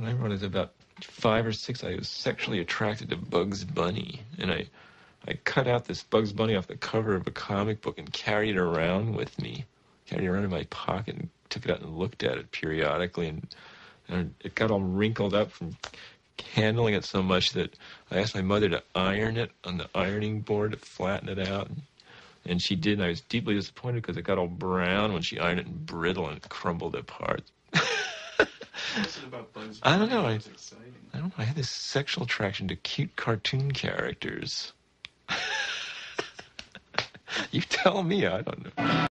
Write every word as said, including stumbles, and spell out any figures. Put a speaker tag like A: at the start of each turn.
A: when I wrote it about five or six, I was sexually attracted to Bugs Bunny, and I, I cut out this Bugs Bunny off the cover of a comic book and carried it around with me, carried it around in my pocket, and took it out and looked at it periodically, and, and it got all wrinkled up from handling it so much that I asked my mother to iron it on the ironing board to flatten it out, and, and she did, and I was deeply disappointed because it got all brown when she ironed it and brittle, and it crumbled apart.
B: What's it about Bugs Bunny?
A: I don't know. I,
B: Exciting.
A: I don't know. I had this sexual attraction to cute cartoon characters. You tell me. I don't know.